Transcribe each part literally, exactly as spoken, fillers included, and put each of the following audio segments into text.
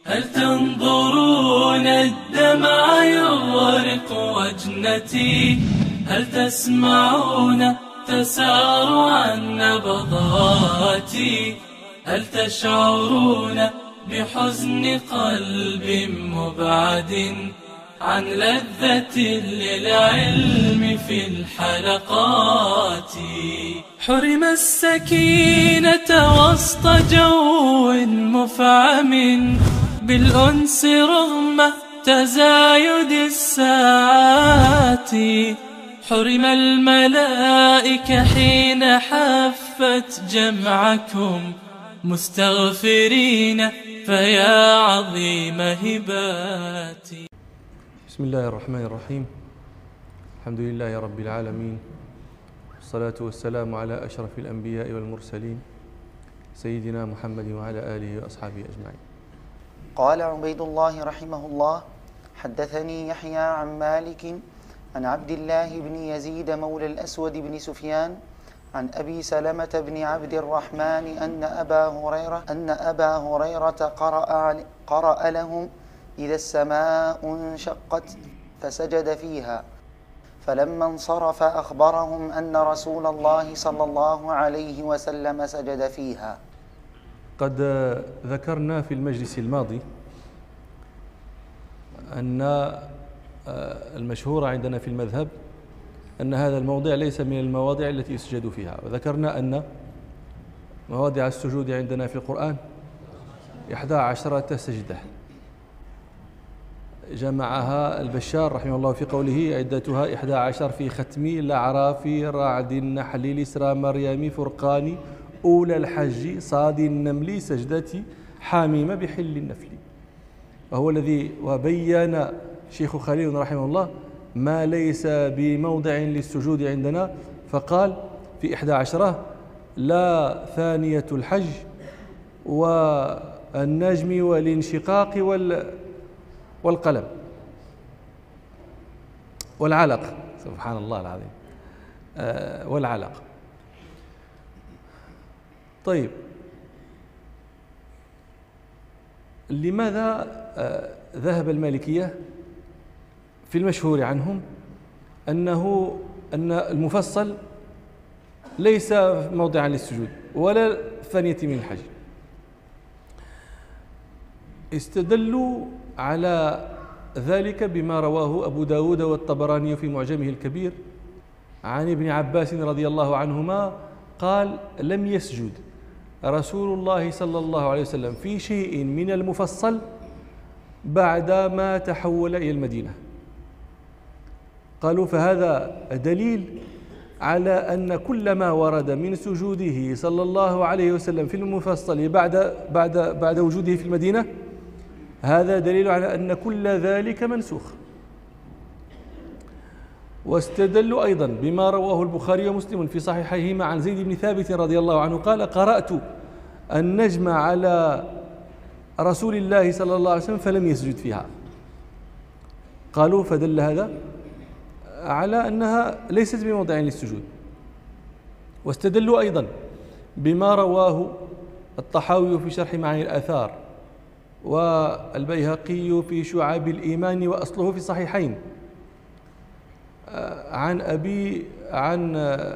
هل تنظرون الدمع يغرق وجنتي؟ هل تسمعون تسار عن نبضاتي؟ هل تشعرون بحزن قلب مبعد عن لذة للعلم في الحلقات؟ حرم السكينة وسط جو مفعم بالأنس رغم تزايد الساعات. حرم الملائكة حين حفت جمعكم مستغفرين فيا عظيم هباتي. بسم الله الرحمن الرحيم. الحمد لله رب العالمين، والصلاة والسلام على أشرف الأنبياء والمرسلين سيدنا محمد وعلى آله وأصحابه أجمعين. قال عبيد الله رحمه الله: حدثني يحيى عن مالك عن عبد الله بن يزيد مولى الأسود بن سفيان عن أبي سلمة بن عبد الرحمن أن أبا هريرة أن أبا هريرة قرأ قرأ لهم: إذا السماء انشقت فسجد فيها، فلما انصرف أخبرهم أن رسول الله صلى الله عليه وسلم سجد فيها. قد ذكرنا في المجلس الماضي أن المشهور عندنا في المذهب أن هذا الموضع ليس من المواضع التي يسجد فيها، وذكرنا أن مواضع السجود عندنا في القرآن إحدى عشرة سجدة جمعها البشار رحمه الله في قوله: عدتها إحدى عشر في ختم الأعراف رعد النحل الإسراء مريم فرقان أولى الحج صاد النمل سجدة حاميم بحل النفل. وهو الذي وبين شيخ خليل رحمه الله ما ليس بموضع للسجود عندنا، فقال في إحدى عشرة: لا ثانية الحج والنجم والانشقاق والقلم والعلق. سبحان الله العظيم. آه والعلق. طيب، لماذا آه ذهب المالكية في المشهور عنهم أنه أن المفصل ليس موضعا للسجود ولا ثانية من الحج؟ استدلوا على ذلك بما رواه أبو داود والطبراني في معجمه الكبير عن ابن عباس رضي الله عنهما قال: لم يسجد رسول الله صلى الله عليه وسلم في شيء من المفصل بعدما تحول إلى المدينة. قالوا: فهذا دليل على أن كل ما ورد من سجوده صلى الله عليه وسلم في المفصل بعد بعد بعد وجوده في المدينة، هذا دليل على أن كل ذلك منسوخ. واستدلوا أيضا بما رواه البخاري ومسلم في صحيحيهما عن زيد بن ثابت رضي الله عنه قال: قرأت النجم على رسول الله صلى الله عليه وسلم فلم يسجد فيها. قالوا: فدل هذا على أنها ليست بموضع للسجود. واستدلوا أيضا بما رواه الطحاوي في شرح معاني الآثار والبيهقي في شعاب الإيمان وأصله في الصحيحين عن أبي عن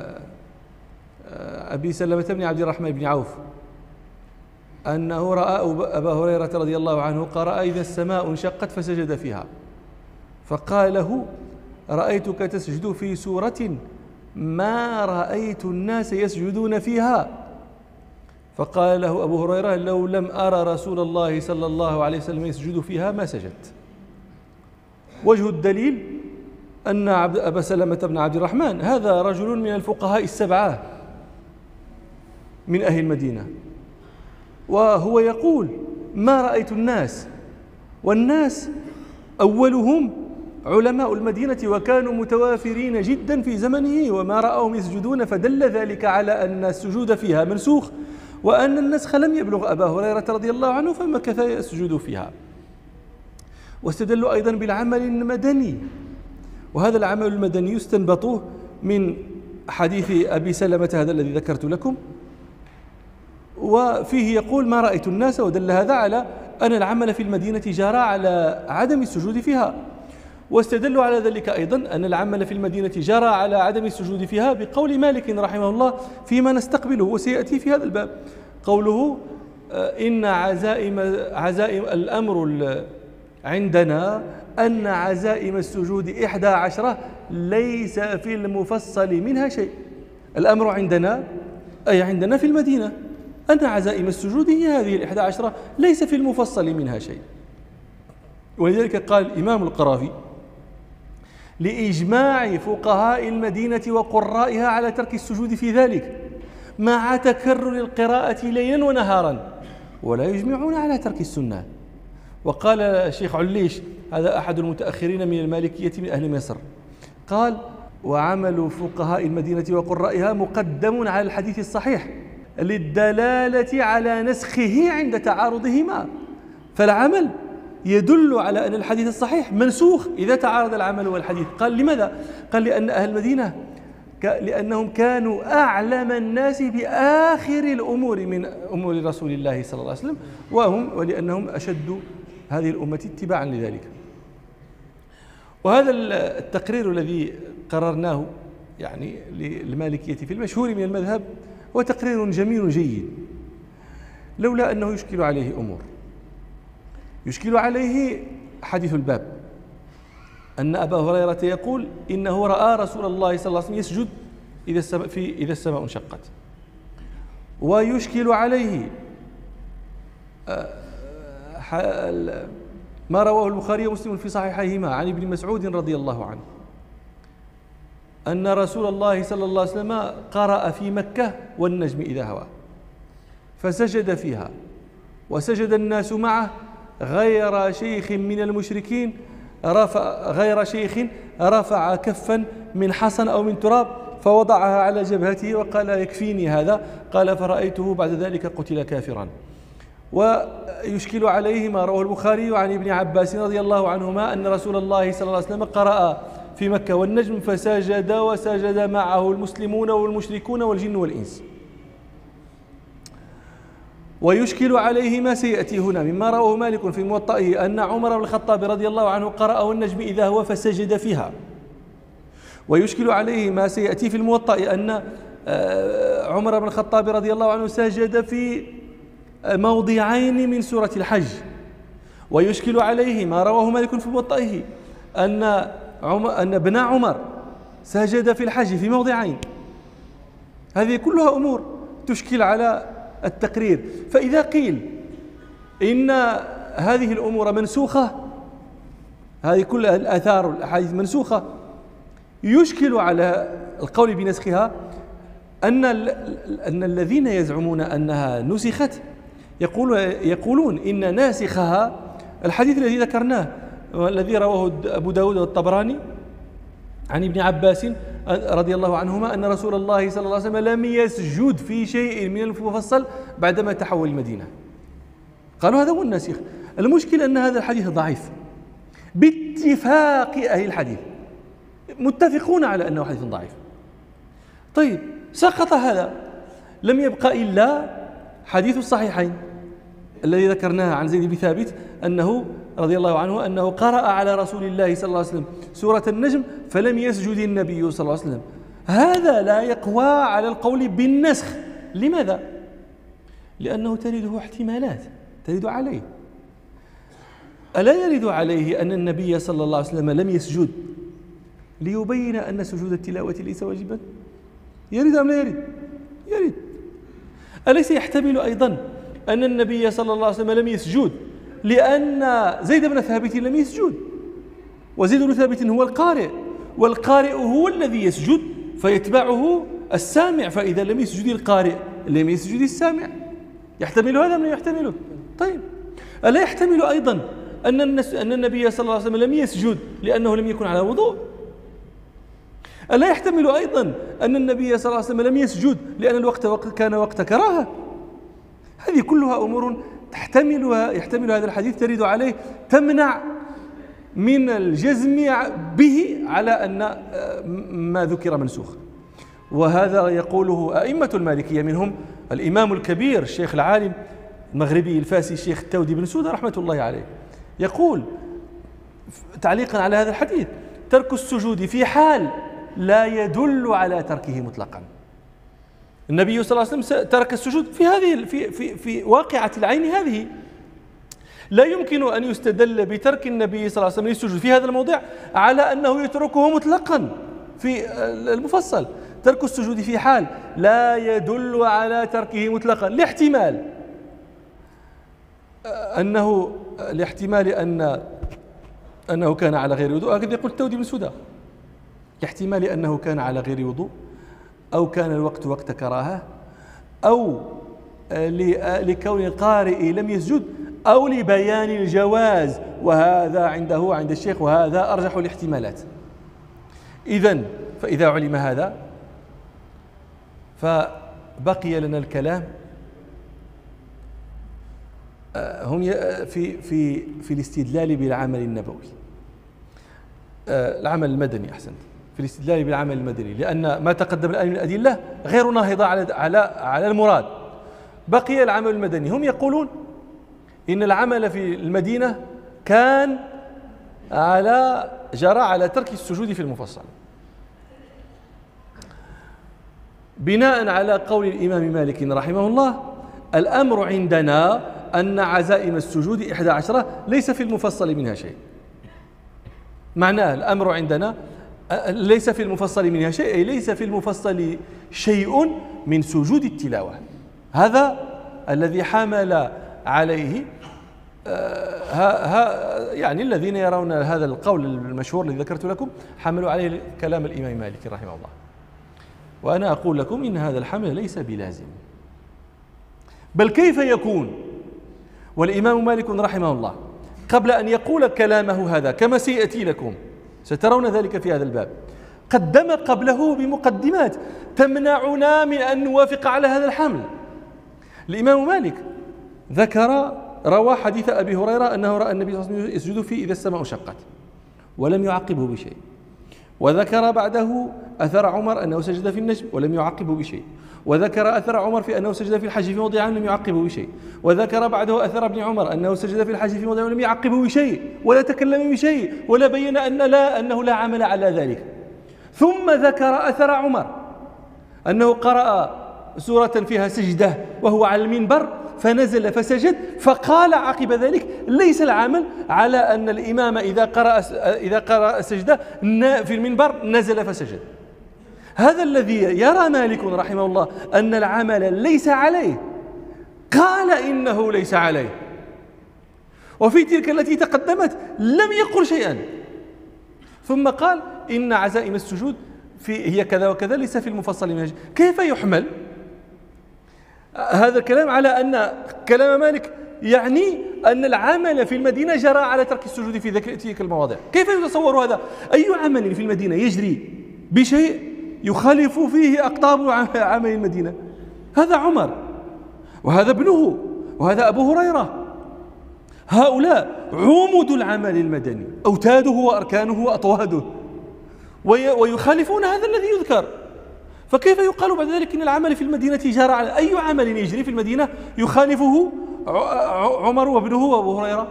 أبي سلمة بن عبد الرحمن بن عوف أنه رأى أبا هريرة رضي الله عنه قرأ: إذا السماء انشقت فسجد فيها، فقال له: رأيتك تسجد في سورة ما رأيت الناس يسجدون فيها. فقال له أبو هريرة: لو لم أرى رسول الله صلى الله عليه وسلم يسجد فيها ما سجدت. وجه الدليل أن عبد أبا سلمة بن عبد الرحمن هذا رجل من الفقهاء السبعة من أهل المدينة، وهو يقول: ما رأيت الناس، والناس أولهم علماء المدينة وكانوا متوافرين جدا في زمنه، وما رأوهم يسجدون، فدل ذلك على أن السجود فيها منسوخ، وأن النسخ لم يبلغ أبا هريرة رضي الله عنه فمكث يسجد فيها. واستدلوا أيضا بالعمل المدني، وهذا العمل المدني يستنبط من حديث أبي سلمة هذا الذي ذكرت لكم، وفيه يقول: ما رأيت الناس، ودل هذا على أن العمل في المدينة جرى على عدم السجود فيها، واستدلوا على ذلك أيضا أن العمل في المدينة جرى على عدم السجود فيها بقول مالك رحمه الله فيما نستقبله وسيأتي في هذا الباب، قوله إن عزائم عزائم الأمر عندنا أن عزائم السجود إحدى عشرة ليس في المفصل منها شيء. الأمر عندنا أي عندنا في المدينة أن عزائم السجود هي هذه الإحدى عشرة ليس في المفصل منها شيء. ولذلك قال الإمام القرافي لإجماع فقهاء المدينة وقرائها على ترك السجود في ذلك مع تكرر القراءة ليلا ونهارا، ولا يجمعون على ترك السنة. وقال الشيخ عليش هذا أحد المتأخرين من المالكية من أهل مصر، قال وعمل فقهاء المدينة وقرائها مقدم على الحديث الصحيح للدلالة على نسخه عند تعارضهما، فالعمل يدل على أن الحديث الصحيح منسوخ إذا تعارض العمل والحديث. قال لماذا؟ قال لأن أهل المدينة لأنهم كانوا أعلم الناس بآخر الأمور من أمور رسول الله صلى الله عليه وسلم، وهم ولأنهم أشد هذه الأمة اتباعا لذلك. وهذا التقرير الذي قررناه يعني للمالكية في المشهور من المذهب هو تقرير جميل جيد، لولا أنه يشكل عليه أمور. يشكل عليه حديث الباب أن أبا هريرة يقول إنه رأى رسول الله صلى الله عليه وسلم يسجد إذا السماء في إذا السماء انشقت. ويشكل عليه ما رواه البخاري ومسلم في صحيحيهما عن ابن مسعود رضي الله عنه أن رسول الله صلى الله عليه وسلم قرأ في مكة والنجم إذا هوى فسجد فيها، وسجد الناس معه غير شيخ من المشركين رفع غير شيخ رفع كفا من حصن أو من تراب فوضعها على جبهته وقال يكفيني هذا، قال فرأيته بعد ذلك قتل كافرا. ويشكل عليه ما رواه البخاري عن ابن عباس رضي الله عنهما أن رسول الله صلى الله عليه وسلم قرأ في مكة والنجم فسجد وسجد معه المسلمون والمشركون والجن والإنس. ويشكل عليه ما سيأتي هنا مما رواه مالك في موطئه أن عمر بن الخطاب رضي الله عنه قرأ والنجم إذا هو فسجد فيها. ويشكل عليه ما سيأتي في الموطئ أن عمر بن الخطاب رضي الله عنه سجد في موضعين من سورة الحج. ويشكل عليه ما رواه مالك في موطئه أن أن ابن عمر سجد في الحج في موضعين. هذه كلها أمور تشكل على التقرير. فإذا قيل إن هذه الأمور منسوخة، هذه كل الآثار والأحاديث منسوخة، يشكل على القول بنسخها أن أن الذين يزعمون أنها نسخت يقول يقولون إن ناسخها الحديث الذي ذكرناه والذي رواه أبو داود والطبراني عن ابن عباس رضي الله عنهما أن رسول الله صلى الله عليه وسلم لم يسجد في شيء من المفصل بعدما تحول المدينة. قالوا هذا هو الناسخ. المشكلة أن هذا الحديث ضعيف باتفاق أهل الحديث، متفقون على أنه حديث ضعيف. طيب سقط هذا، لم يبقى إلا حديث الصحيحين الذي ذكرناه عن زيد بن ثابت أنه رضي الله عنه أنه قرأ على رسول الله صلى الله عليه وسلم سورة النجم فلم يسجد النبي صلى الله عليه وسلم. هذا لا يقوى على القول بالنسخ. لماذا؟ لأنه ترده احتمالات ترد عليه. ألا يرد عليه أن النبي صلى الله عليه وسلم لم يسجد ليبين أن سجود التلاوة ليس واجبا؟ يرد أم لا يرد؟ يرد. أليس يحتمل أيضا أن النبي صلى الله عليه وسلم لم يسجد لأن زيد بن ثابت لم يسجد، وزيد بن ثابت هو القارئ، والقارئ هو الذي يسجد فيتبعه السامع، فإذا لم يسجد القارئ لم يسجد السامع. يحتمل هذا من يحتمله؟ طيب ألا يحتمل أيضا أن أن النبي صلى الله عليه وسلم لم يسجد لأنه لم يكن على وضوء؟ ألا يحتمل أيضا أن النبي صلى الله عليه وسلم لم يسجد لأن الوقت وقت كان وقت كراهة؟ هذه كلها أمور تحتملها يحتمل هذا الحديث ترد عليه تمنع من الجزم به على أن ما ذكر منسوخ. وهذا يقوله أئمة المالكية منهم الإمام الكبير الشيخ العالم المغربي الفاسي الشيخ التودي بن سودة رحمة الله عليه يقول تعليقا على هذا الحديث: ترك السجود في حال لا يدل على تركه مطلقا. النبي صلى الله عليه وسلم ترك السجود في هذه في في في واقعة العين هذه، لا يمكن أن يستدل بترك النبي صلى الله عليه وسلم للسجود في هذا الموضع على أنه يتركه مطلقا في المفصل. ترك السجود في حال لا يدل على تركه مطلقا لاحتمال أنه لاحتمال أن أنه كان على غير وضوء، هكذا يقول التودي بن سودة، لاحتمال أنه كان على غير وضوء، أو كان الوقت وقت كراهة، أو لكون القارئ لم يسجد، أو لبيان الجواز، وهذا عنده عند الشيخ وهذا أرجح الاحتمالات. إذن فإذا علم هذا فبقي لنا الكلام هم في في في الاستدلال بالعمل النبوي، العمل المدني أحسن، في الاستدلال بالعمل المدني، لأن ما تقدم الآن من الأدلة غير ناهضة على على على المراد. بقي العمل المدني. هم يقولون إن العمل في المدينة كان على جرى على ترك السجود في المفصل، بناء على قول الإمام مالك رحمه الله: الأمر عندنا أن عزائم السجود إحدى عشرة ليس في المفصل منها شيء. معناه الأمر عندنا ليس في المفصل منها شيء، أي ليس في المفصل شيء من سجود التلاوة. هذا الذي حمل عليه ها ها يعني الذين يرون هذا القول المشهور الذي ذكرت لكم حملوا عليه كلام الإمام مالك رحمه الله. وأنا أقول لكم إن هذا الحمل ليس بلازم، بل كيف يكون؟ والإمام مالك رحمه الله قبل أن يقول كلامه هذا كما سيأتي لكم سترون ذلك في هذا الباب، قدم قبله بمقدمات تمنعنا من أن نوافق على هذا الحمل. الإمام مالك ذكر روى حديث أبي هريرة أنه رأى النبي صلى الله عليه وسلم يسجد فيه إذا السماء شقت ولم يعقبه بشيء، وذكر بعده أثر عمر أنه سجد في النجم ولم يعقبه بشيء، وذكر أثر عمر في أنه سجد في الحج في موضع لم يعقبه بشيء، وذكر بعده أثر ابن عمر أنه سجد في الحج في موضع لم يعقبه بشيء ولا تكلم بشيء ولا بين أن لا أنه لا عمل على ذلك. ثم ذكر أثر عمر أنه قرأ سورة فيها سجدة وهو على المنبر فنزل فسجد، فقال عقب ذلك: ليس العمل على أن الإمام إذا قرأ إذا قرأ سجدة في المنبر نزل فسجد. هذا الذي يرى مالك رحمه الله أن العمل ليس عليه قال إنه ليس عليه، وفي تلك التي تقدمت لم يقل شيئا، ثم قال إن عزائم السجود في هي كذا وكذا ليس في المفصل من. كيف يحمل هذا الكلام على أن كلام مالك يعني أن العمل في المدينة جرى على ترك السجود في تلك المواضع؟ كيف يتصور هذا؟ أي عمل في المدينة يجري بشيء يخالف فيه أقطاب عمل المدينة؟ هذا عمر وهذا ابنه وهذا أبو هريرة، هؤلاء عمود العمل المدني، أوتاده وأركانه وأطواده، ويخالفون هذا الذي يذكر. فكيف يقال بعد ذلك إن العمل في المدينة جرى على أي عمل يجري في المدينة يخالفه عمر وابنه وأبو هريرة؟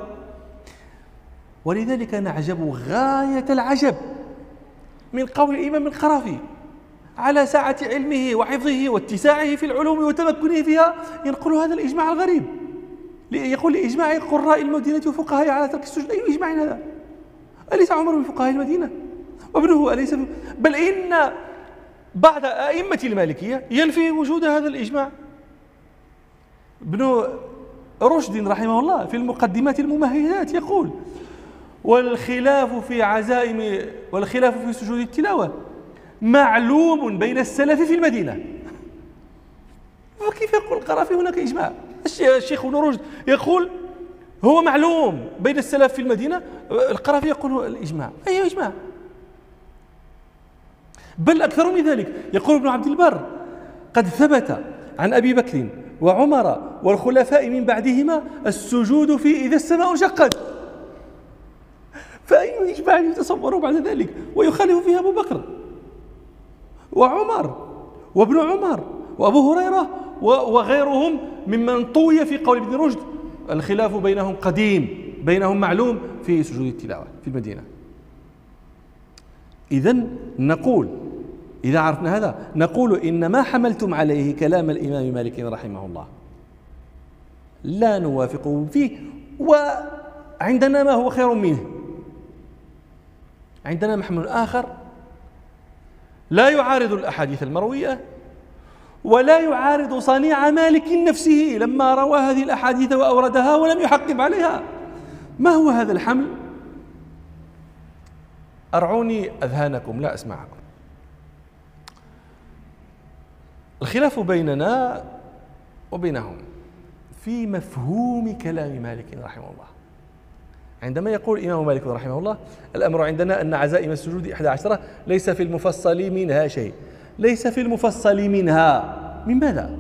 ولذلك نعجب غاية العجب من قول الإمام القرافي على سعة علمه وحفظه واتساعه في العلوم وتمكنه فيها ينقل هذا الإجماع الغريب، يقول لإجماع قراء المدينة وفقهاء على ترك السجود. أي إجماع هذا؟ أليس عمر من فقهاء المدينة وابنه أليس؟ بل إن بعض أئمة المالكية ينفي وجود هذا الإجماع. ابن رشد رحمه الله في المقدمات الممهدات يقول: والخلاف في عزائم والخلاف في سجود التلاوة معلوم بين السلف في المدينة. وكيف يقول القرافي هناك إجماع؟ الشيخ ابن رشد يقول هو معلوم بين السلف في المدينة، القرافي يقول الإجماع. أي إجماع؟ بل أكثر من ذلك، يقول ابن عبد البر: قد ثبت عن أبي بكر وعمر والخلفاء من بعدهما السجود في إذا السماء انشقت. فأي إجماع يتصور بعد ذلك ويخالف فيها أبو بكر وعمر وابن عمر وأبو هريرة وغيرهم ممن طوي في قول ابن رشد. الخلاف بينهم قديم، بينهم معلوم في سجود التلاوة في المدينة. إذن نقول إذا عرفنا هذا نقول إن ما حملتم عليه كلام الإمام مالك رحمه الله لا نوافقه فيه، وعندنا ما هو خير منه. عندنا محمل آخر لا يعارض الأحاديث المروية ولا يعارض صنيع مالك نفسه لما روى هذه الأحاديث وأوردها ولم يحقب عليها. ما هو هذا الحمل؟ أرعوني أذهانكم لا أسمعكم. الخلاف بيننا وبينهم في مفهوم كلام مالك رحمه الله. عندما يقول الإمام مالك رحمه الله الأمر عندنا أن عزائم السجود إحدى عشرة ليس في المفصل منها شيء. ليس في المفصل منها من ماذا؟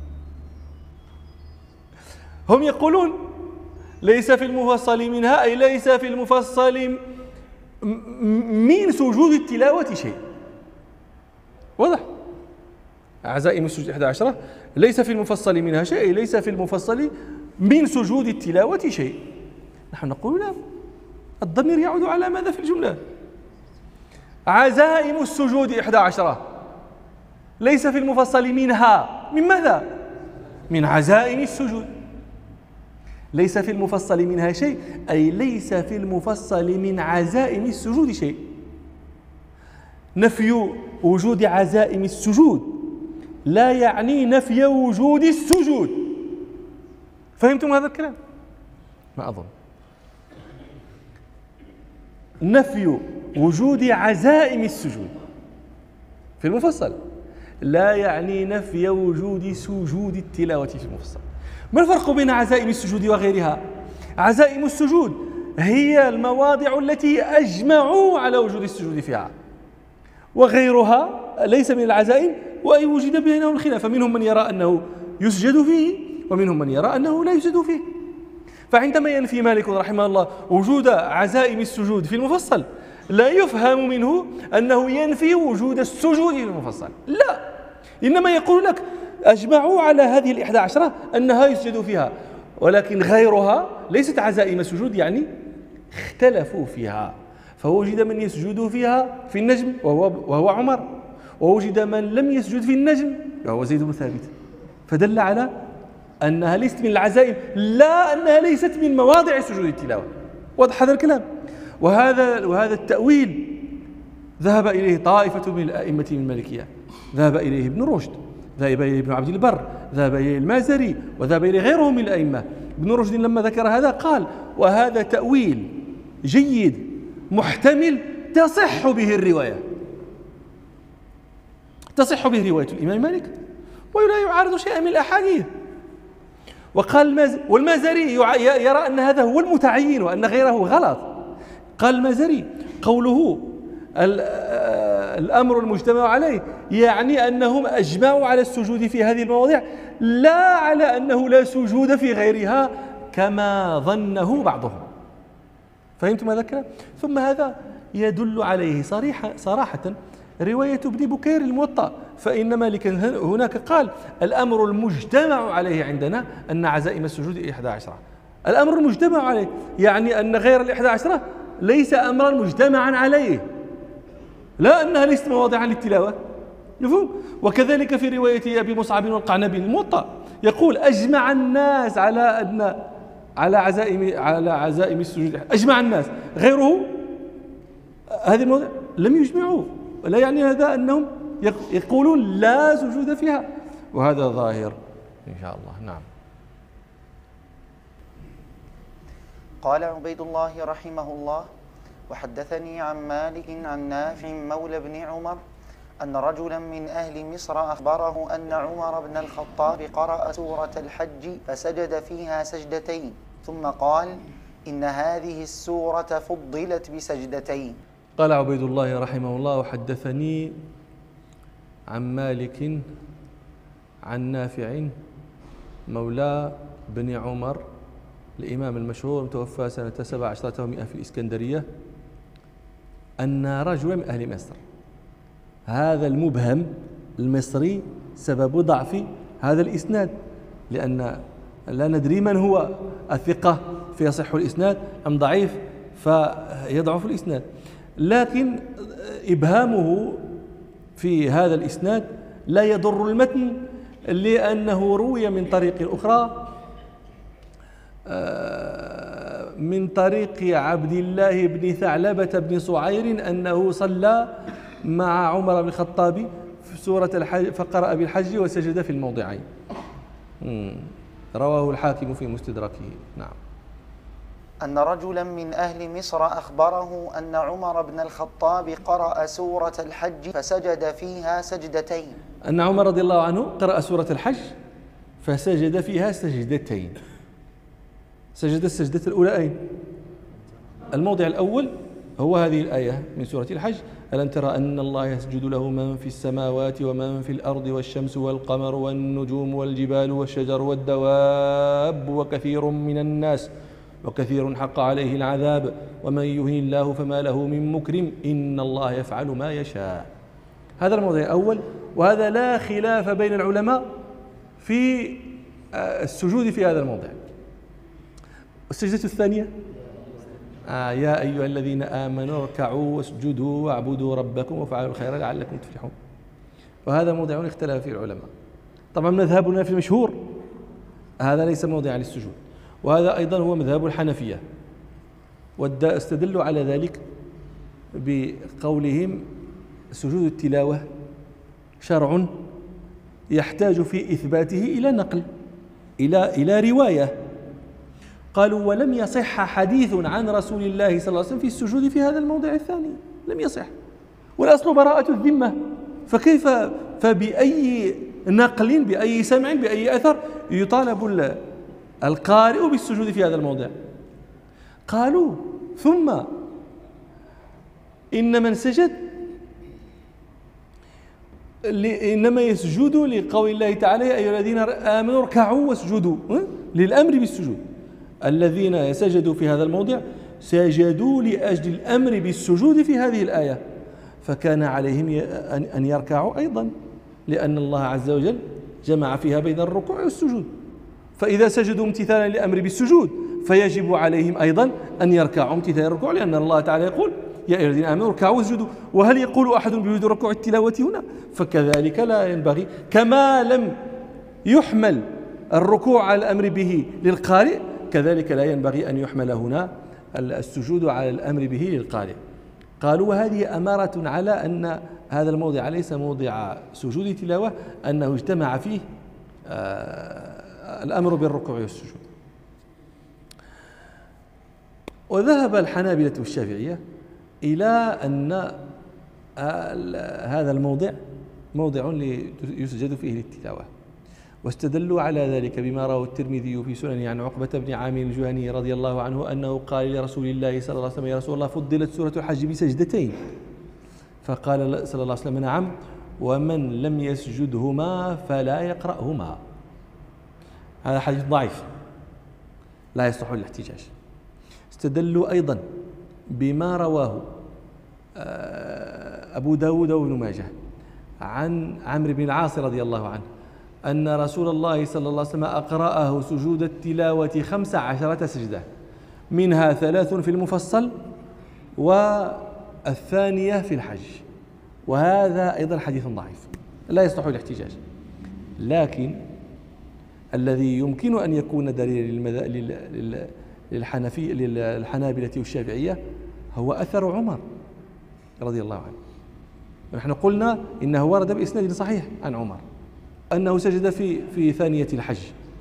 هم يقولون ليس في المفصل منها أي ليس في المفصل من سجود التلاوة شيء. واضح؟ عزائم السجود إحدى عشرة ليس في المفصل منها شيء أي ليس في المفصل من سجود التلاوة شيء. نحن نقول لا، الضمير يعود على ماذا في الجملة؟ عزائم السجود إحدى عشرة ليس في المفصل منها من ماذا؟ من عزائم السجود. ليس في المفصل منها شيء أي ليس في المفصل من عزائم السجود شيء. نفي وجود عزائم السجود لا يعني نفي وجود السجود. فهمتم هذا الكلام؟ ما أظن. نفي وجود عزائم السجود في المفصل لا يعني نفي وجود سجود التلاوة في المفصل. ما الفرق بين عزائم السجود وغيرها؟ عزائم السجود هي المواضع التي أجمعوا على وجود السجود فيها، وغيرها ليس من العزائم وأي وجد بينهم الخلاف، فمنهم من يرى أنه يسجد فيه ومنهم من يرى أنه لا يسجد فيه. فعندما ينفي مالك رحمه الله وجود عزائم السجود في المفصل لا يفهم منه أنه ينفي وجود السجود في المفصل، لا، إنما يقول لك أجمعوا على هذه الإحدى عشرة أنها يسجد فيها، ولكن غيرها ليست عزائم السجود، يعني اختلفوا فيها. فوجد من يسجد فيها في النجم وهو, وهو عمر، ووجد من لم يسجد في النجم وهو زيد بن ثابت، فدل على أنها ليست من العزائم لا أنها ليست من مواضع سجود التلاوة. واضح هذا الكلام؟ وهذا وهذا التأويل ذهب إليه طائفة من الأئمة من المالكية، ذهب إليه ابن رشد، ذهب إليه ابن عبد البر، ذهب إليه المازري، وذهب إليه غيرهم من الأئمة. ابن رشد لما ذكر هذا قال وهذا تأويل جيد محتمل تصح به الرواية، تصح به رواية الإمام مالك ولا يعارض شيئا من الأحاديث. وقال والمازري يرى أن هذا هو المتعين وأن غيره غلط. قال المازري قوله الأمر المجتمع عليه يعني أنهم أجمعوا على السجود في هذه المواضيع لا على أنه لا سجود في غيرها كما ظنه بعضهم. فهمتم هذا الكلام؟ ثم هذا يدل عليه صريحة صراحة رواية ابن بكير الموطأ، فإن مالكا هناك قال الأمر المجتمع عليه عندنا أن عزائم السجود إحدى عشرة. الأمر المجتمع عليه يعني أن غير الإحدى عشرة ليس أمرا مجتمعا عليه، لا أنها ليست مواضعا للتلاوة. مفهوم؟ وكذلك في رواية أبي مصعب والقعنبي الموطأ يقول أجمع الناس على أن على عزائم على عزائم السجود، أجمع الناس، غيره هذه المواضع لم يجمعوا، ولا يعني هذا أنهم يقولون لا سجود فيها، وهذا ظاهر إن شاء الله. نعم. قال عبيد الله رحمه الله: وحدثني عن مالك عن نافع مولى بن عمر أن رجلا من أهل مصر أخبره أن عمر بن الخطاب قرأ سورة الحج فسجد فيها سجدتين ثم قال: إن هذه السورة فضلت بسجدتين. قال عبيد الله رحمه الله: وحدثني عن مالك عن نافع مولى بن عمر الإمام المشهور متوفى سنة سبع عشرة ومئة في الإسكندرية أن رجلا من أهل مصر، هذا المبهم المصري سبب ضعف هذا الإسناد، لأن لا ندري من هو الثقة فيصح الإسناد أم ضعيف فيضعف الإسناد. لكن إبهامه في هذا الإسناد لا يضر المتن، لأنه روي من طريق أخرى من طريق عبد الله بن ثعلبة بن صعير أنه صلى مع عمر بن الخطاب في سورة الحج فقرأ بالحج وسجد في الموضعين. رواه الحاكم في مستدركه. نعم. أن رجلا من أهل مصر أخبره أن عمر بن الخطاب قرأ سورة الحج فسجد فيها سجدتين. أن عمر رضي الله عنه قرأ سورة الحج فسجد فيها سجدتين. سجد السجدة الأولى أين؟ الموضع الأول هو هذه الآية من سورة الحج: ألم ترى أن الله يسجد له من في السماوات ومن في الأرض والشمس والقمر والنجوم والجبال والشجر والدواب وكثير من الناس وكثير حق عليه العذاب ومن يهن الله فما له من مكرم إن الله يفعل ما يشاء. هذا الموضع الأول، وهذا لا خلاف بين العلماء في السجود في هذا الموضع. السجدة الثانية: آه يا أيها الذين آمنوا اركعوا واسجدوا واعبدوا ربكم وافعلوا الخير لعلكم تفلحون. وهذا موضع اختلف فيه العلماء. طبعا مذهبنا في المشهور هذا ليس موضعا للسجود، وهذا أيضا هو مذهب الحنفية، واستدلوا على ذلك بقولهم: سجود التلاوة شرع يحتاج في إثباته إلى نقل، إلى إلى رواية. قالوا: ولم يصح حديث عن رسول الله صلى الله عليه وسلم في السجود في هذا الموضع الثاني، لم يصح، والأصل براءة الذمة، فكيف فبأي نقل بأي سمع بأي أثر يطالب القارئ بالسجود في هذا الموضع؟ قالوا: ثم إن من سجد إنما يسجد لقول الله تعالى: يا أيها الذين آمنوا اركعوا واسجدوا، للأمر بالسجود. الذين سجدوا في هذا الموضع سجدوا لأجل الأمر بالسجود في هذه الآية، فكان عليهم أن يركعوا أيضا، لأن الله عز وجل جمع فيها بين الركوع والسجود. فإذا سجدوا امتثالا للأمر بالسجود فيجب عليهم أيضا أن يركعوا امتثالا الركوع، لأن الله تعالى يقول: يا أيها الذين آمنوا اركعوا واسجدوا. وهل يقول أحد بوجود ركوع التلاوة هنا؟ فكذلك لا ينبغي، كما لم يحمل الركوع على الأمر به للقارئ كذلك لا ينبغي أن يحمل هنا السجود على الأمر به للقارئ. قالوا: وهذه أمارة على أن هذا الموضع ليس موضع سجود تلاوة، أنه اجتمع فيه الأمر بالركوع والسجود. وذهب الحنابلة والشافعية إلى أن هذا الموضع موضع يسجد فيه للتلاوة، واستدلوا على ذلك بما رواه الترمذي في سننه عن عقبة بن عامر الجهني رضي الله عنه أنه قال لرسول الله صلى الله عليه وسلم: يا رسول الله، فضلت سورة الحج بسجدتين؟ فقال صلى الله عليه وسلم: نعم، ومن لم يسجدهما فلا يقرأهما. هذا حديث ضعيف لا يصح للاحتجاج. استدلوا أيضا بما رواه أبو داود وابن ماجه عن عمرو بن العاص رضي الله عنه أن رسول الله صلى الله عليه وسلم أقرأه سجود التلاوة خمس عشرة سجدة، منها ثلاث في المفصل والثانية في الحج. وهذا أيضا حديث ضعيف لا يصلح الاحتجاج. لكن الذي يمكن أن يكون دليل للحنفي للحنابلة والشافعية هو أثر عمر رضي الله عنه. نحن قلنا إنه ورد بإسناد صحيح عن عمر أنه سجد في في ثانية الحج،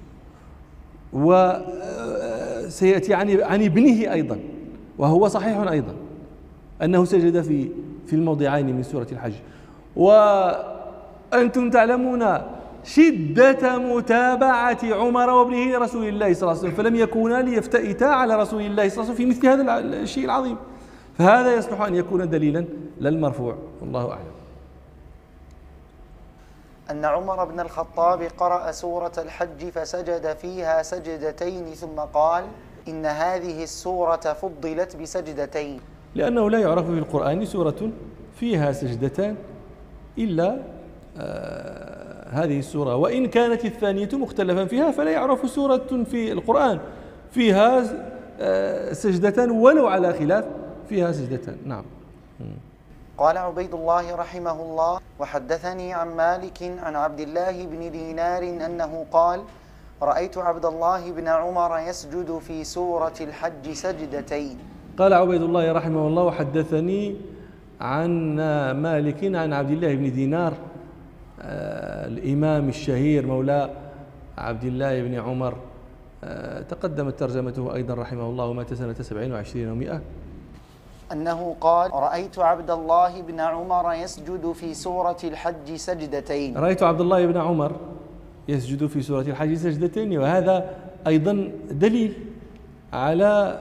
وسيأتي عن عن ابنه أيضا، وهو صحيح أيضا أنه سجد في في الموضعين من سورة الحج. وأنتم تعلمون شدة متابعة عمر وابنه لرسول الله صلى الله عليه وسلم، فلم يكونا ليفتئتا على رسول الله صلى الله عليه وسلم في مثل هذا الشيء العظيم، فهذا يصلح أن يكون دليلا للمرفوع، والله أعلم. أن عمر بن الخطاب قرأ سورة الحج فسجد فيها سجدتين ثم قال: إن هذه السورة فضلت بسجدتين، لأنه لا يعرف في القرآن سورة فيها سجدتان إلا هذه السورة، وإن كانت الثانية مختلفا فيها، فلا يعرف سورة في القرآن فيها سجدتان ولو على خلاف، فيها سجدتان. نعم. قال عبيد الله رحمه الله: وحدثني عن مالك عن عبد الله بن دينار أنه قال: رأيت عبد الله بن عمر يسجد في سورة الحج سجدتين. قال عبيد الله رحمه الله: وحدثني عن مالك عن عبد الله بن دينار الإمام الشهير مولى عبد الله بن عمر، تقدمت ترجمته أيضا رحمه الله، مات سنة سبعين وعشرين ومئة، أنه قال: رأيت عبد الله بن عمر يسجد في سورة الحج سجدتين. رأيت عبد الله بن عمر يسجد في سورة الحج سجدتين، وهذا أيضا دليل على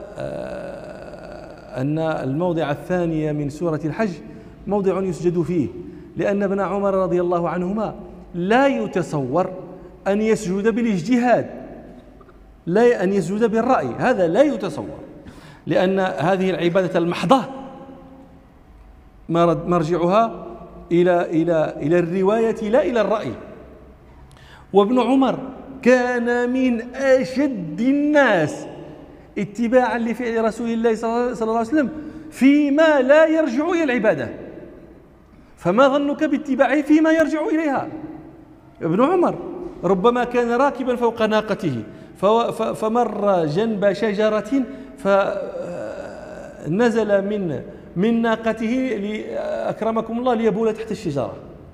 أن الموضع الثاني من سورة الحج موضع يسجد فيه، لأن ابن عمر رضي الله عنهما لا يتصور أن يسجد بالاجتهاد، لا أن يسجد بالرأي، هذا لا يتصور، لأن هذه العبادة المحضة مرجعها إلى إلى إلى الرواية لا إلى الرأي. وابن عمر كان من أشد الناس اتباعا لفعل رسول الله صلى الله عليه وسلم فيما لا يرجع إلى العبادة، فما ظنك باتباعه فيما يرجع إليها؟ ابن عمر ربما كان راكبا فوق ناقته فمر جنب شجرة فنزل من من ناقته أكرمكم الله ليبول تحت الشجرة،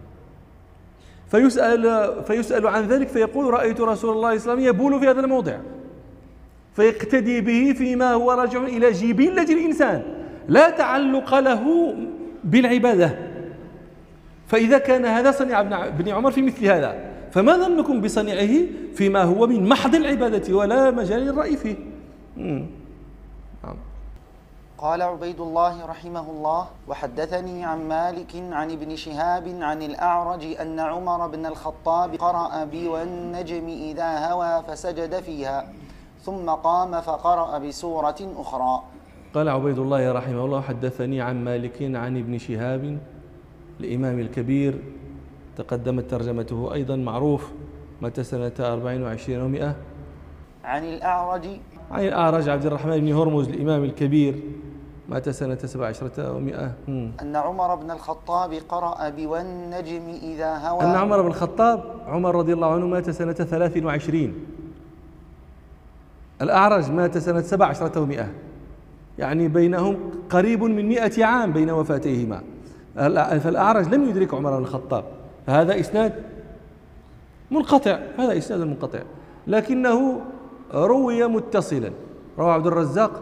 فيسأل فيسأل عن ذلك فيقول: رأيت رسول الله صلى الله عليه وسلم يبول في هذا الموضع، فيقتدي به فيما هو راجع إلى جبلة الإنسان لا تعلق له بالعبادة. فإذا كان هذا صنع ابن عمر في مثل هذا، فما ظنكم بصنيعه فيما هو من محض العبادة ولا مجال للرأي فيه؟ نعم. قال عبيد الله رحمه الله: وحدثني عن مالك عن ابن شهاب عن الأعرج أن عمر بن الخطاب قرأ بي والنجم إذا هوى فسجد فيها، ثم قام فقرأ بسورة أخرى. قال عبيد الله رحمه الله: حدثني عن مالك عن ابن شهاب الإمام الكبير، تقدمت ترجمته أيضا، معروف، مات سنة أربعين وعشرين ومئة. عن الأعرج عن الأعرج عبد الرحمن بن هرمز الإمام الكبير، مات سنة سبع عشرة ومئة. أن عمر بن الخطاب قرأ بوالنجم إذا هوى. أن عمر بن الخطاب عمر رضي الله عنه مات سنة ثلاث وعشرين، الأعرج مات سنة سبع عشرة ومئة، يعني بينهم قريب من مئة عام بين وفاتيهما، فالأعرج لم يدرك عمر بن الخطاب، فهذا إسناد منقطع، هذا إسناد منقطع، لكنه روي متصلا، روى عبد الرزاق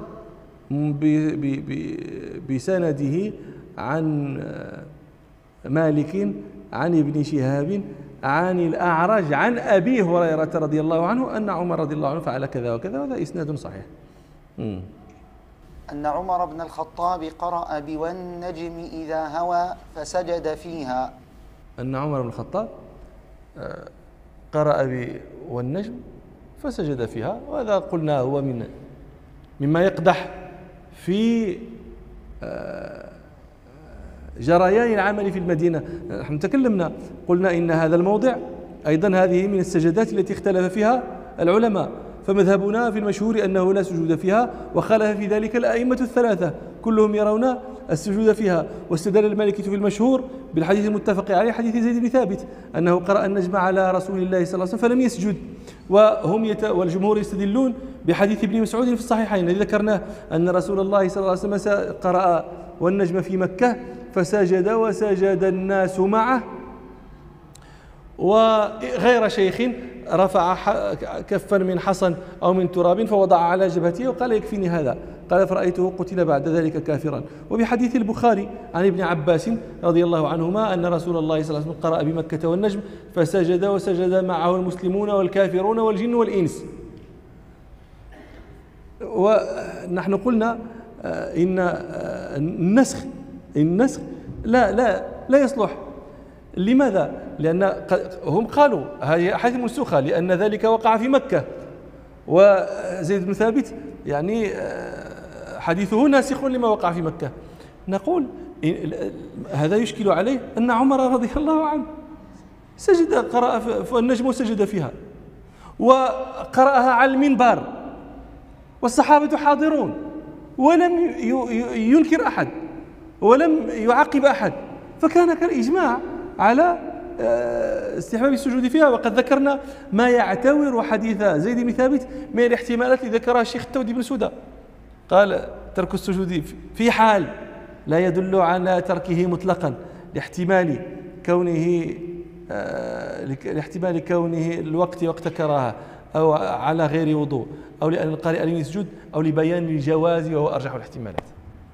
بسنده عن مالك عن ابن شهاب عن الأعرج عن أبي هريرة رضي الله عنه أن عمر رضي الله عنه فعل كذا وكذا، وهذا إسناد صحيح. م. أن عمر بن الخطاب قرأ بوالنجم إذا هوى فسجد فيها. أن عمر بن الخطاب قرأ بالنجم فسجد فيها، وهذا قلنا هو من مما يقدح في جريان العمل في المدينة. نحن تكلمنا قلنا إن هذا الموضع أيضا هذه من السجدات التي اختلف فيها العلماء، فمذهبنا في المشهور أنه لا سجود فيها، وخالف في ذلك الأئمة الثلاثة كلهم يرون السجود فيها. واستدل المالكي في المشهور بالحديث المتفق عليه، حديث زيد بن ثابت أنه قرأ النجم على رسول الله صلى الله عليه وسلم فلم يسجد، وهم يت... والجمهور يستدلون بحديث ابن مسعود في الصحيحين الذي ذكرناه أن رسول الله صلى الله عليه وسلم قرأ والنجم في مكة فسجد وسجد الناس معه، وغير شيخ رفع كفا من حصن أو من تراب فوضع على جبهته وقال: يكفيني هذا، قال: فرأيته قتل بعد ذلك كافرا. وبحديث البخاري عن ابن عباس رضي الله عنهما أن رسول الله صلى الله عليه وسلم قرأ بمكة والنجم فسجد وسجد معه المسلمون والكافرون والجن والإنس. ونحن قلنا إن النسخ النسخ لا لا لا يصلح. لماذا؟ لأن هم قالوا هذه أحاديث منسوخة لأن ذلك وقع في مكة، وزيد بن ثابت يعني حديثه ناسخ لما وقع في مكة. نقول هذا يشكل عليه أن عمر رضي الله عنه سجد قرأ في النجم وسجد فيها، وقرأها على المنبر والصحابة حاضرون، ولم ينكر أحد ولم يعاقب أحد، فكان كالإجماع على استحباب السجود فيها. وقد ذكرنا ما يعتبر حديث زيد بن ثابت من الاحتمالات التي ذكرها الشيخ التودي بن سودة، قال ترك السجود في حال لا يدل على تركه مطلقا لاحتمال كونه لاحتمال كونه الوقت وقت كراهة أو على غير وضوء أو لأن القارئ لم يسجد أو لبيان الجواز وهو أرجح الاحتمالات.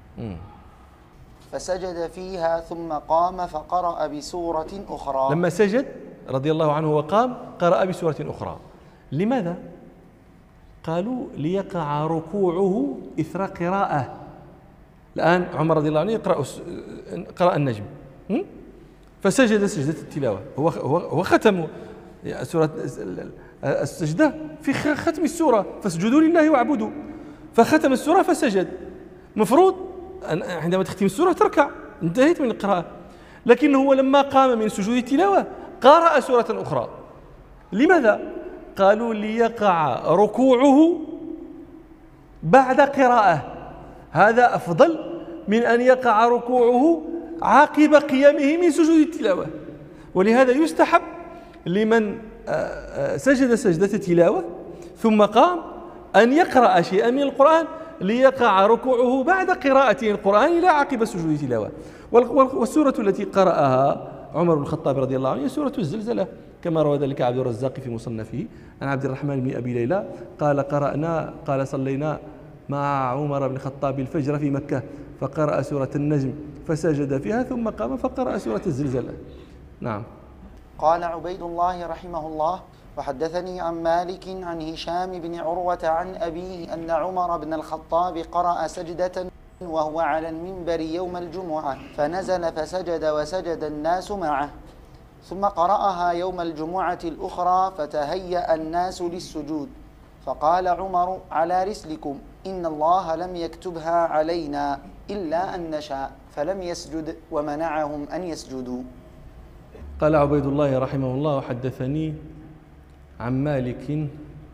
فسجد فيها ثم قام فقرأ بسورة أخرى. لما سجد رضي الله عنه وقام قرأ بسورة أخرى. لماذا؟ قالوا ليقع ركوعه إثر قراءة. الآن عمر رضي الله عنه يقرأ قرأ النجم فسجد سجدة التلاوة، هو هو ختم سورة السجدة في ختم السورة، فاسجدوا لله واعبدوا، فختم السورة فسجد. مفروض عندما تختم السورة تركع، انتهيت من القراءة، لكن هو لما قام من سجود التلاوة قرأ سورة أخرى. لماذا؟ قالوا ليقع ركوعه بعد قراءة، هذا أفضل من أن يقع ركوعه عقب قيامه من سجود التلاوة. ولهذا يستحب لمن سجد سجدة التلاوة ثم قام أن يقرأ شيئا من القرآن ليقع ركوعه بعد قراءته القرآن لا عقب سجود التلاوة. والسورة التي قرأها عمر بن الخطاب رضي الله عنه هي سورة الزلزلة، كما روى ذلك عبد الرزاق في مصنفه عن عبد الرحمن بن أبي ليلى قال قرأنا قال صلينا مع عمر بن الخطاب الفجر في مكة فقرأ سورة النجم فسجد فيها ثم قام فقرأ سورة الزلزلة. نعم. قال عبيد الله رحمه الله: وحدثني عن مالك عن هشام بن عروة عن أبيه أن عمر بن الخطاب قرأ سجدة وهو على المنبر يوم الجمعة فنزل فسجد وسجد الناس معه، ثم قرأها يوم الجمعة الأخرى فتهيأ الناس للسجود، فقال عمر: على رسلكم، إن الله لم يكتبها علينا إلا أن نشاء، فلم يسجد ومنعهم أن يسجدوا. قال عبيد الله رحمه الله: وحدثني عن مالك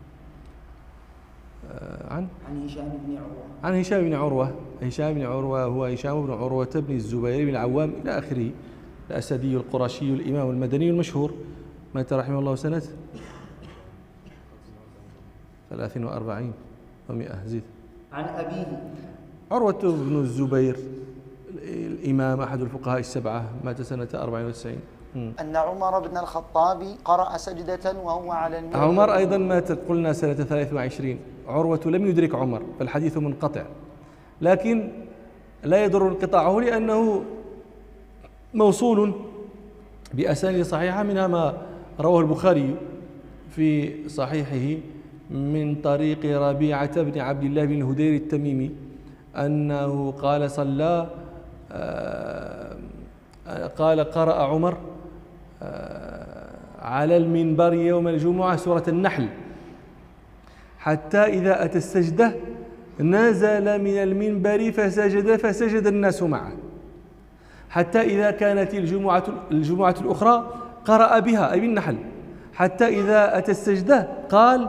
عن عن هشام بن عروة عن هشام بن عروة هشام بن عروة هو هشام بن عروة بن الزبير بن العوام إلى آخره، الأسدي القرشي الإمام المدني المشهور، مات رحمه الله سنة ثلاث وأربعين ومئة زيد. عن أبيه عروة بن الزبير الإمام أحد الفقهاء السبعة، مات سنة أربعين وتسعين. أن عمر بن الخطاب قرأ سجدة وهو على المنبر. عمر أيضا مات قلنا سنة ثلاث وعشرين، عروة لم يدرك عمر فالحديث منقطع، لكن لا يضر انقطاعه لأنه موصول بأسانيد صحيحة، منها ما رواه البخاري في صحيحه من طريق ربيعة بن عبد الله بن الهدير التميمي أنه قال صلى قال قرأ عمر على المنبر يوم الجمعة سورة النحل حتى إذا أتى السجدة نزل من المنبر فسجد فسجد الناس معه، حتى إذا كانت الجمعة الجمعة الأخرى قرأ بها أي بالنحل، حتى إذا أتى السجدة قال: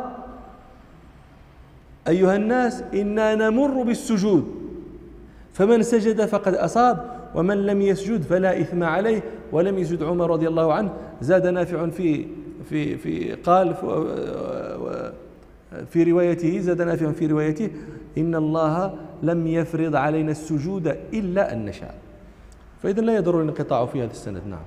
أيها الناس إنا نمر بالسجود، فمن سجد فقد أصاب ومن لم يسجد فلا إثم عليه. ولم يسجد عمر رضي الله عنه. زاد نافع في في في قال في روايته زاد نافع في روايته: إن الله لم يفرض علينا السجود إلا أن نشاء. فإذا لا يضر الانقطاع في هذا السند. نعم.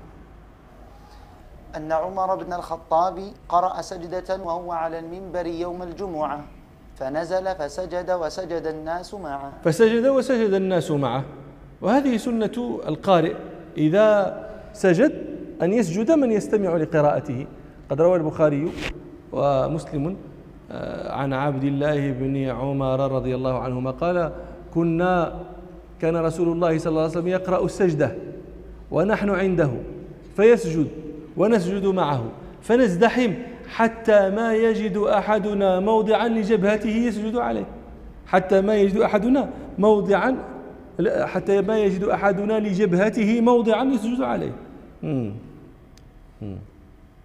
أن عمر بن الخطاب قرأ سجدة وهو على المنبر يوم الجمعة فنزل فسجد وسجد الناس معه فسجد وسجد الناس معه وهذه سنة القارئ إذا سجد أن يسجد من يستمع لقراءته. قد روى البخاري ومسلم عن عبد الله بن عمر رضي الله عنهما قال: كنا كان رسول الله صلى الله عليه وسلم يقرأ السجدة ونحن عنده فيسجد ونسجد معه فنزدحم حتى ما يجد أحدنا موضعا لجبهته يسجد عليه حتى ما يجد أحدنا موضعا حتى ما يجد أحدنا لجبهته موضعا يسجد عليه. مم. مم.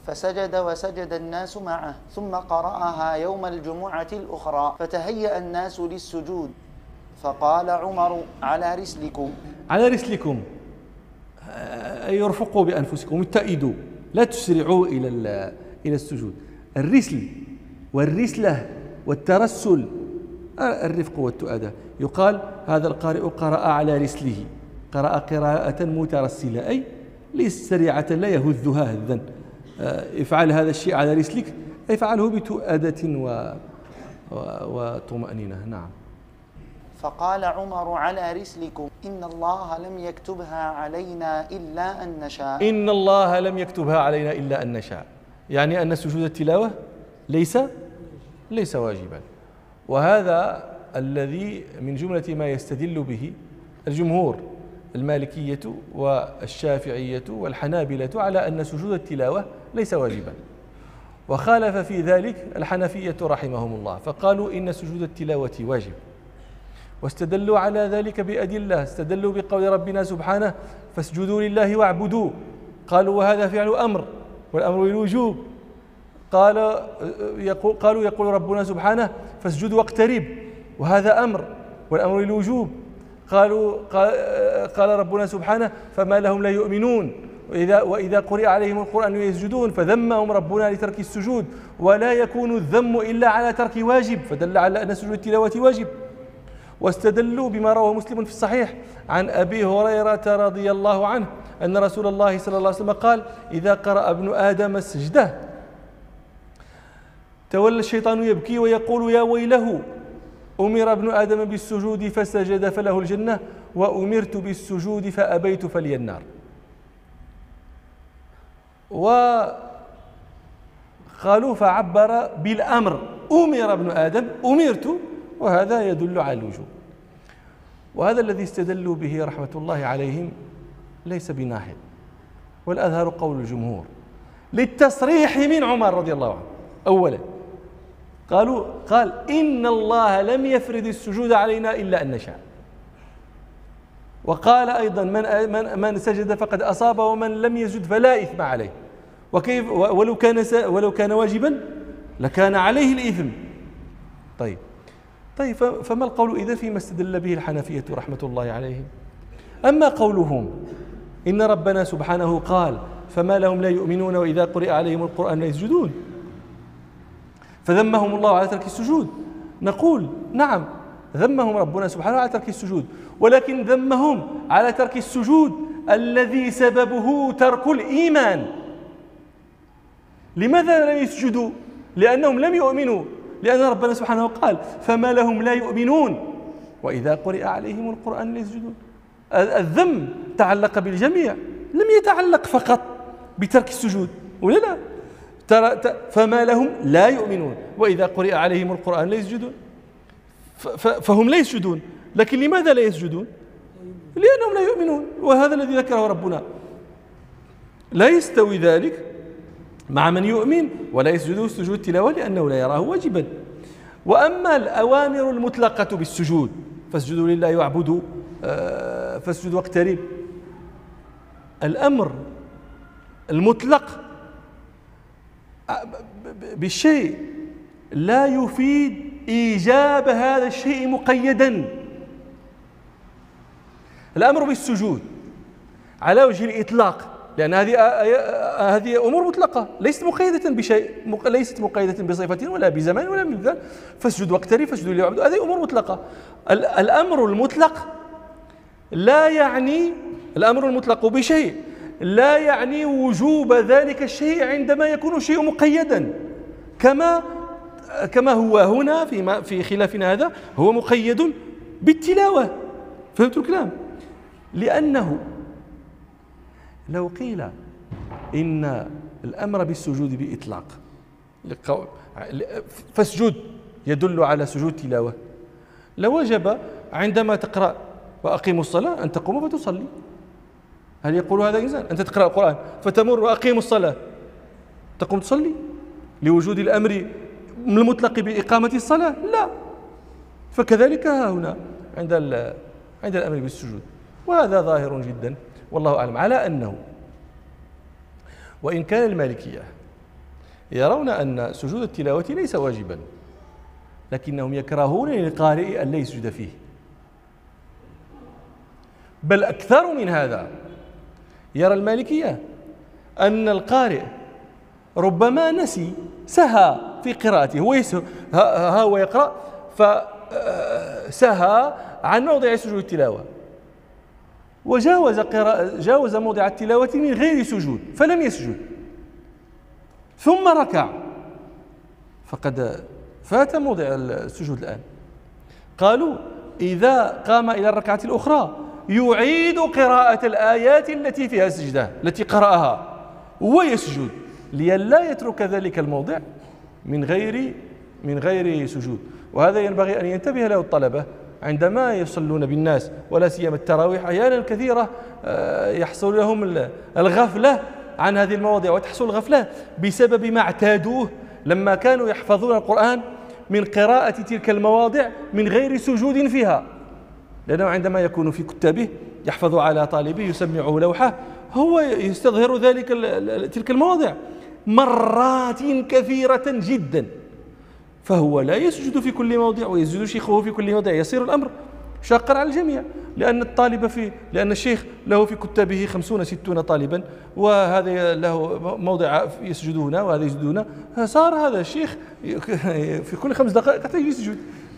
فسجد وسجد الناس معه، ثم قرأها يوم الجمعة الأخرى، فتهيأ الناس للسجود، فقال عمر: على رسلكم. على رسلكم أي يرفقوا بأنفسكم، اتئدوا، لا تسرعوا إلى إلى السجود. الرسل والرسلة والترسل الرفق والتؤدة. يقال هذا القارئ قرأ على رسله، قرأ قراءة مترسلة، أي ليس سريعة لا يهذها هذا. افعل هذا الشيء على رسلك، افعله بتؤدة و... و... وطمأنينة. نعم. فقال عمر: على رسلكم، إن الله لم يكتبها علينا إلا أن نشاء. إن الله لم يكتبها علينا إلا أن نشاء، يعني أن سجود التلاوة ليس ليس واجبا. وهذا الذي من جملة ما يستدل به الجمهور المالكية والشافعية والحنابلة على أن سجود التلاوة ليس واجبا، وخالف في ذلك الحنفية رحمهم الله، فقالوا إن سجود التلاوة واجب، واستدلوا على ذلك بأدلة. استدلوا بقول ربنا سبحانه: فاسجدوا لله واعبدوا، قالوا وهذا فعل أمر والأمر للوجوب. قال يقول قالوا يقول ربنا سبحانه: فاسجدوا واقترب، وهذا أمر والأمر للوجوب. قالوا قال ربنا سبحانه: فما لهم لا يؤمنون وإذا, وإذا قرئ عليهم القرآن يسجدون، فذمهم ربنا لترك السجود، ولا يكون الذم إلا على ترك واجب، فدل على أن سجود التلاوة واجب. واستدلوا بما رواه مسلم في الصحيح عن أبي هريرة رضي الله عنه أن رسول الله صلى الله عليه وسلم قال: إذا قرأ ابن آدم السجدة تولى الشيطان يبكي ويقول: يا ويله، أمر ابن آدم بالسجود فسجد فله الجنة، وأمرت بالسجود فأبيت فلي النار. وقالوا فعبر بالأمر، أمر ابن آدم، أمرت، وهذا يدل على الوجوب. وهذا الذي استدلوا به رحمة الله عليهم ليس بناحد، والأظهر قول الجمهور للتصريح من عمر رضي الله عنه. أولا قالوا قال: إن الله لم يفرض السجود علينا إلا أن نشاء. وقال أيضا: من من من سجد فقد أصاب، ومن لم يسجد فلا إثم عليه. وكيف ولو كان ولو كان واجبا لكان عليه الإثم. طيب طيب فما القول إذا فيما استدل به الحنفية رحمة الله عليهم؟ أما قولهم إن ربنا سبحانه قال: فما لهم لا يؤمنون وإذا قرئ عليهم القرآن لا يسجدون، فذمهم الله على ترك السجود، نقول نعم، ذمهم ربنا سبحانه على ترك السجود، ولكن ذمهم على ترك السجود الذي سببه ترك الإيمان. لماذا لم يسجدوا؟ لأنهم لم يؤمنوا، لأن ربنا سبحانه قال: فما لهم لا يؤمنون وإذا قرئ عليهم القرآن لا يسجدون. الذم تعلق بالجميع، لم يتعلق فقط بترك السجود، ولا لا؟ ترى فما لهم لا يؤمنون وإذا قرئ عليهم القرآن لا يسجدون، فهم لا يسجدون، لكن لماذا لا يسجدون؟ لأنهم لا يؤمنون، وهذا الذي ذكره ربنا. لا يستوي ذلك مع من يؤمن ولا يسجد سجود التلاوة لأنه لا يراه واجبا. وأما الأوامر المطلقة بالسجود: فاسجدوا لله واعبدوا، فاسجدوا واقترب، الأمر المطلق بالشيء لا يفيد إيجاب هذا الشيء مقيدا. الأمر بالسجود على وجه الإطلاق، لأن هذه هذه أمور مطلقة ليست مقيدة بشيء، ليست مقيدة بصفة ولا بزمان ولا بمثال. فاسجد واقترب، فاسجد لله واعبدوا، هذه أمور مطلقة. الأمر المطلق لا يعني الأمر المطلق بشيء لا يعني وجوب ذلك الشيء عندما يكون الشيء مقيدا، كما كما هو هنا في في خلافنا هذا هو مقيد بالتلاوة. فهمت الكلام؟ لأنه لو قيل إن الأمر بالسجود بإطلاق فاسجد يدل على سجود تلاوة، لوجب عندما تقرأ وأقيموا الصلاة أن تقوم فتصلي. هل يقول هذا إنسان؟ أنت تقرأ القرآن فتمر وأقيموا الصلاة تقوم تصلي لوجود الأمر المطلق بإقامة الصلاة؟ لا. فكذلك ها هنا عند عند الأمر بالسجود، وهذا ظاهر جدا والله أعلم، على أنه وإن كان المالكية يرون أن سجود التلاوة ليس واجبا، لكنهم يكرهون للقارئ أن لا يسجد فيه. بل أكثر من هذا، يرى المالكية أن القارئ ربما نسي، سهى في قراءته، هو ها هو يقرأ فسهى عن موضع سجود التلاوة وجاوز قراءة جاوز موضع التلاوة من غير سجود فلم يسجد، ثم ركع، فقد فات موضع السجود الآن. قالوا إذا قام إلى الركعة الأخرى يعيد قراءة الآيات التي فيها السجدة التي قرأها ويسجد، لئلا يترك ذلك الموضع من غير من غير سجود. وهذا ينبغي أن ينتبه له الطلبة عندما يصلون بالناس، ولا سيما التراويح. أحيانا كثيرة يحصل لهم الغفلة عن هذه المواضيع، وتحصل الغفلة بسبب ما اعتادوه لما كانوا يحفظون القرآن من قراءة تلك المواضع من غير سجود فيها، لأنه عندما يكون في كتابه يحفظ على طالبه يسمعه لوحة، هو يستظهر ذلك تلك المواضع مرات كثيرة جدا، فهو لا يسجد في كل موضع ويسجد شيخه في كل موضع، يصير الأمر شاقا على الجميع، لأن الطالب في لأن الشيخ له في كتابه خمسون ستون طالبا، وهذا له موضع يسجد هنا وهذا يسجد هنا، صار هذا الشيخ في كل خمس دقائق حتى يسجد،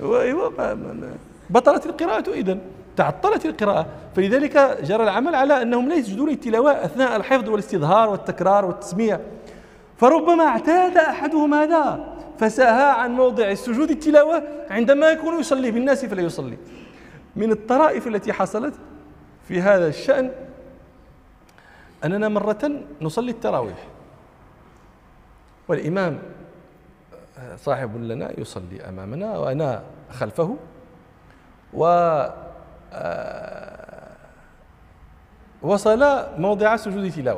بطلت القراءة إذن، تعطلت القراءة. فلذلك جرى العمل على أنهم لا يسجدون التلاوة أثناء الحفظ والاستظهار والتكرار والتسميع، فربما اعتاد أحدهم هذا فساها عن موضع السجود التلاوة عندما يكون يصلي بالناس فلا يصلي. من الطرائف التي حصلت في هذا الشأن أننا مرة نصلي التراويح والإمام صاحب لنا يصلي أمامنا وأنا خلفه، و وصل موضع سجود تلاوة،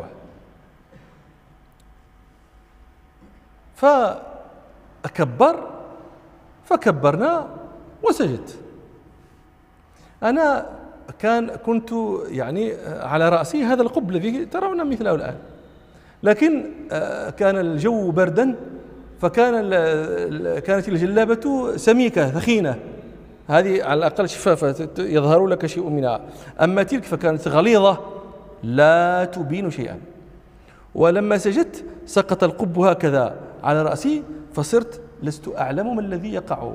فأكبر فكبرنا وسجدت. أنا كان كنت يعني على رأسي هذا القبل الذي ترون مثله الآن، لكن كان الجو بردا، فكان كانت الجلابة سميكة ثخينة، هذه على الأقل شفافة يظهر لك شيء منها، أما تلك فكانت غليظة لا تبين شيئا. ولما سجدت سقط القب هكذا على رأسي، فصرت لست أعلم ما الذي يقع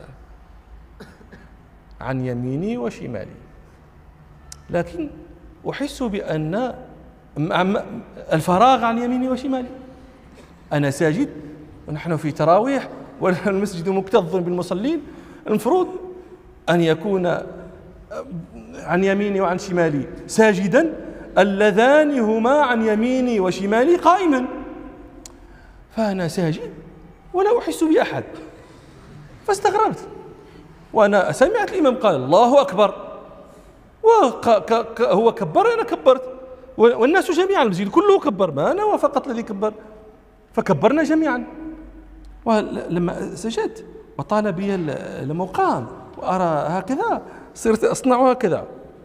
عن يميني وشمالي، لكن أحس بأن الفراغ عن يميني وشمالي. أنا ساجد ونحن في تراويح والمسجد مكتظ بالمصلين، المفروض أن يكون عن يميني وعن شمالي ساجدا، اللذان هما عن يميني وشمالي قائما، فأنا ساجد ولا أحس بأحد، فاستغربت. وأنا سمعت الإمام قال الله أكبر، وهو كبر أنا كبرت، والناس جميعا المسجد كله كبر، ما أنا فقط الذي كبر، فكبرنا جميعا. ولما سجدت وطال بي المقام وأرى هكذا صرت أصنع هكذا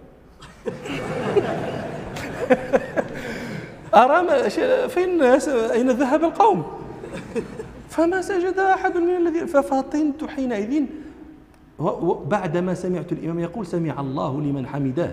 أرى فين الناس، أين ذهب القوم، فما سجد أحد من الذين، ففطنت حينئذ بعدما سمعت الإمام يقول سمع الله لمن حمده،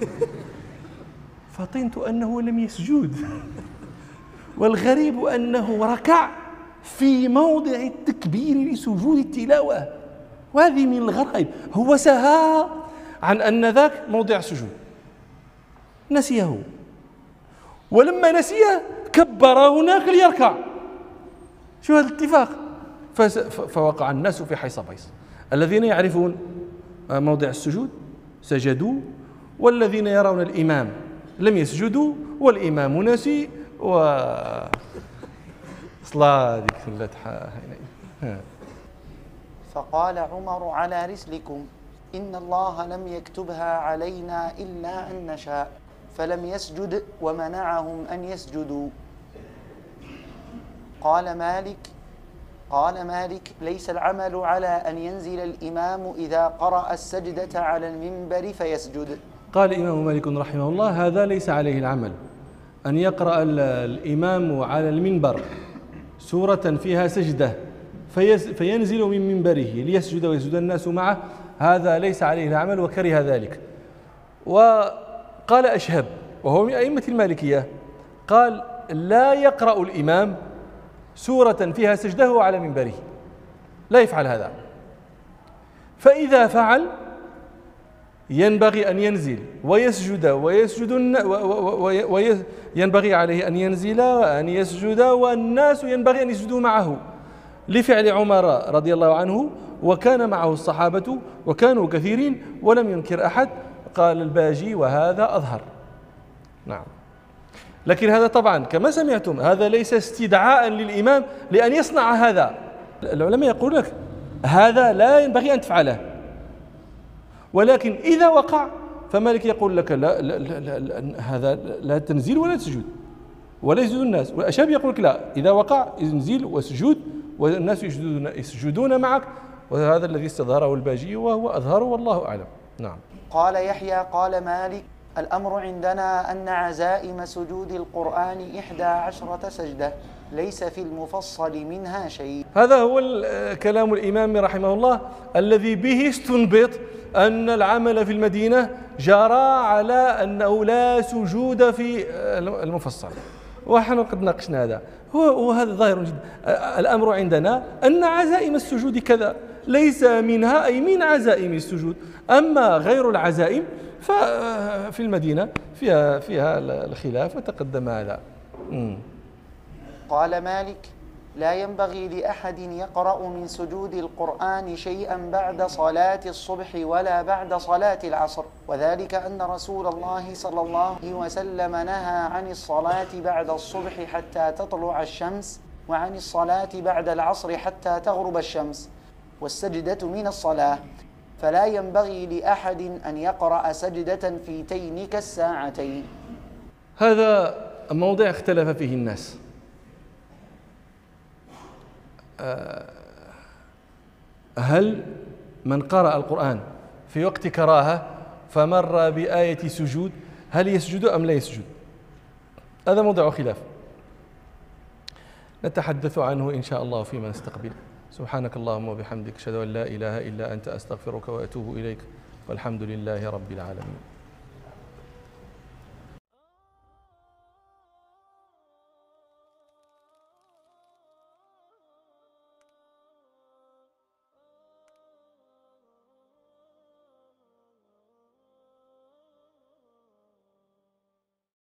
فطنت أنه لم يسجد، والغريب أنه ركع في موضع التكبير لسجود التلاوة، وهذه من الغرائب. هو سهى عن أن ذاك موضع سجود، نسيه، ولما نسيه كبر هناك ليركع. شو هذا الاتفاق؟ فوقع الناس في حيص بيص، الذين يعرفون موضع السجود سجدوا، والذين يرون الإمام لم يسجدوا والإمام نسي و صلاة ذيك. فقال عمر على رسلكم إن الله لم يكتبها علينا إلا أن نشاء، فلم يسجد ومنعهم أن يسجدوا. قال مالك قال مالك ليس العمل على أن ينزل الإمام إذا قرأ السجدة على المنبر فيسجد. قال الإمام مالك رحمه الله هذا ليس عليه العمل، أن يقرأ الإمام على المنبر سورة فيها سجدة فينزل من منبره ليسجد ويسجد الناس معه، هذا ليس عليه العمل وكره ذلك. وقال أشهب وهو من أئمة المالكية قال لا يقرأ الإمام سورة فيها سجدة وهو على منبره، لا يفعل هذا، فإذا فعل ينبغي أن ينزل ويسجد ويسجد وينبغي عليه أن ينزل وأن يسجد والناس ينبغي أن يسجدوا معه، لفعل عمر رضي الله عنه وكان معه الصحابة وكانوا كثيرين ولم ينكر أحد. قال الباجي وهذا أظهر. نعم، لكن هذا طبعا كما سمعتم هذا ليس استدعاء للإمام لأن يصنع هذا. العلماء يقول لك هذا لا ينبغي أن تفعله، ولكن إذا وقع فمالك يقول لك لا, لا, لا, لا هذا لا تنزيل ولا تسجد ولا يسجد الناس، والأشهب يقول لك لا، إذا وقع انزل وسجود والناس يسجدون, يسجدون معك، وهذا الذي استظهره الباجي وهو أظهر والله أعلم. نعم. قال يحيى قال مالك الأمر عندنا أن عزائم سجود القرآن إحدى عشرة سجدة ليس في المفصل منها شيء. هذا هو كلام الإمام رحمه الله الذي به استنبط أن العمل في المدينة جرى على أنه لا سجود في المفصل، ونحن قد ناقشنا هذا، وهذا ظاهر جدا. الأمر عندنا أن عزائم السجود كذا ليس منها أي من عزائم السجود، أما غير العزائم ففي المدينة فيها فيها الخلاف وتقدم هذا. قال مالك لا ينبغي لأحد يقرأ من سجود القرآن شيئا بعد صلاة الصبح ولا بعد صلاة العصر، وذلك أن رسول الله صلى الله عليه وسلم نهى عن الصلاة بعد الصبح حتى تطلع الشمس، وعن الصلاة بعد العصر حتى تغرب الشمس، والسجدة من الصلاة، فلا ينبغي لأحد أن يقرأ سجدة في تينك الساعتين. هذا موضع اختلف فيه الناس. هل من قرأ القرآن في وقت كراهة فمر بآية سجود هل يسجد أم لا يسجد؟ هذا موضع خلاف نتحدث عنه إن شاء الله فيما نستقبل. سبحانك اللهم وبحمدك أشهد أن لا إله إلا أنت أستغفرك وأتوب إليك، والحمد لله رب العالمين.